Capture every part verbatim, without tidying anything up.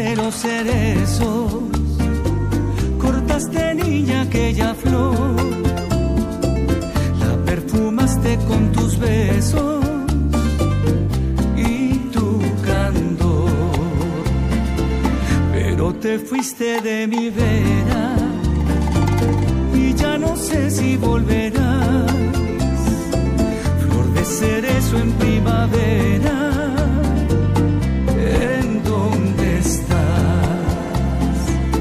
de los cerezos, cortaste, niña, aquella flor, la perfumaste con tus besos y tu candor, pero te fuiste de mi vera y ya no sé si volverás. Flor de cerezo en primavera, ¿en dónde estás?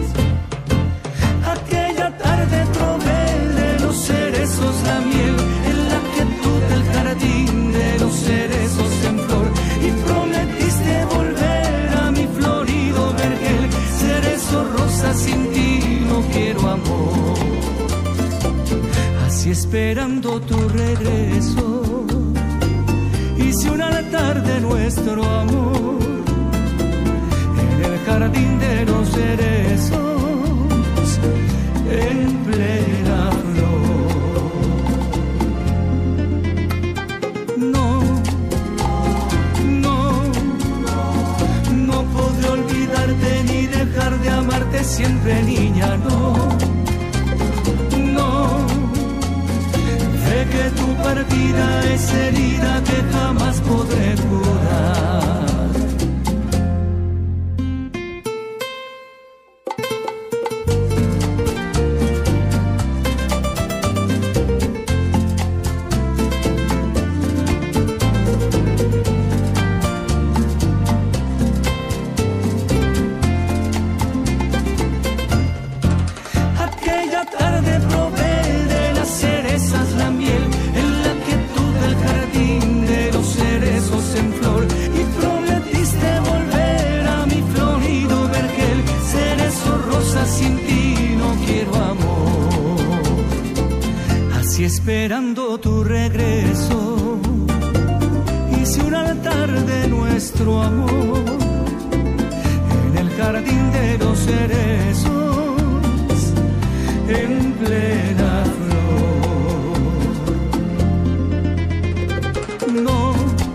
Aquella tarde probé de los cerezos la miel, en la quietud del jardín de los cerezos en flor, y prometiste volver a mi florido vergel. Cerezo, rosa, sin ti no quiero amor, así esperando tu regreso. Hice un altar de nuestro amor en el jardín de los cerezos en plena flor. No, no, no podré olvidarte ni dejar de amarte siempre, niña, no, no. Sé que tu partida es herida que jamás podré curar. Aquella tarde probé de las cerezas la miel, en la quietud del jardín de los cerezos en flor, y prometiste volver a mi florido vergel. Cerezo, rosa, sin ti no quiero amor, así esperando tu regreso. Hice un altar de nuestro amor en el jardín de los cerezos en plena flor. No,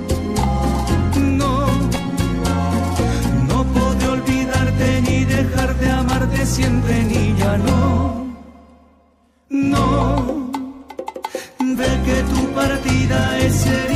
no, no podré olvidarte ni dejar de amarte siempre, niña, no, no. Ve que tu partida es